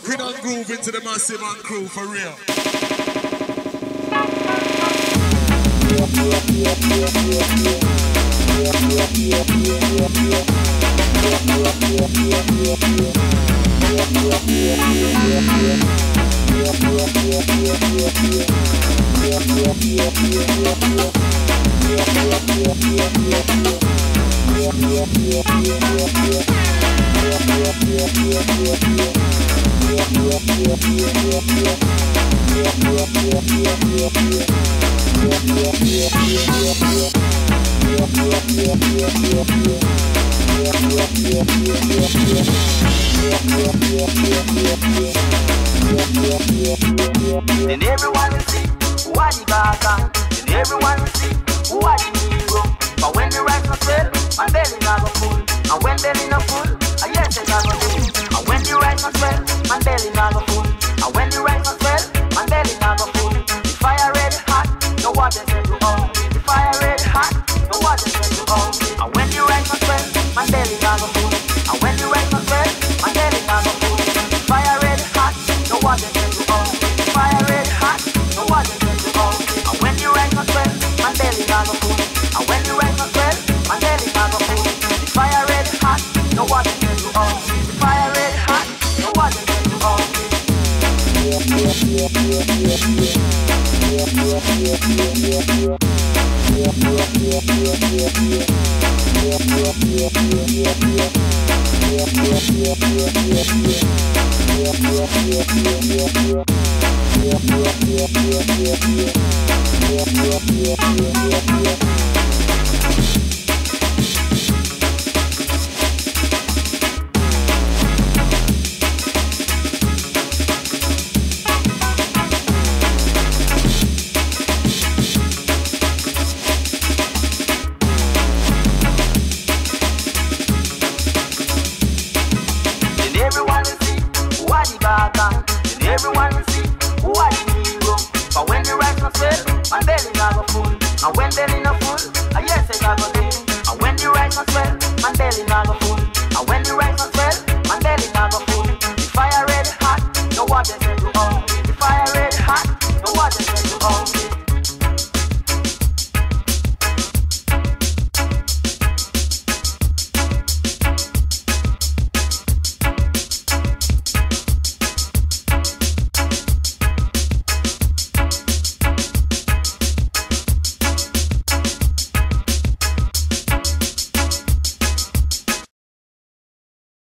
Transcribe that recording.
Rocking and groove into the massive and crew for real. Then everyone will see what the gaga. Then everyone will see what the hero. But when the rice not well, my belly not go full. And when belly not full, I yes it not go full. And when the rice not well, my belly not go full. And when the rice not well, my belly not go full. The fire red hot, no water said to all. The fire red hot, no water said to all. And when the rice not well, my belly not go full. And when the rice not well, my belly not go full. The fire red hot, no water said to all. The fire red hot, no water said to all. And when the rice not well, my belly not go full. And when the rice not well, my belly not go full. The fire red hot, no water said to all. The fire red hot, no water said to all.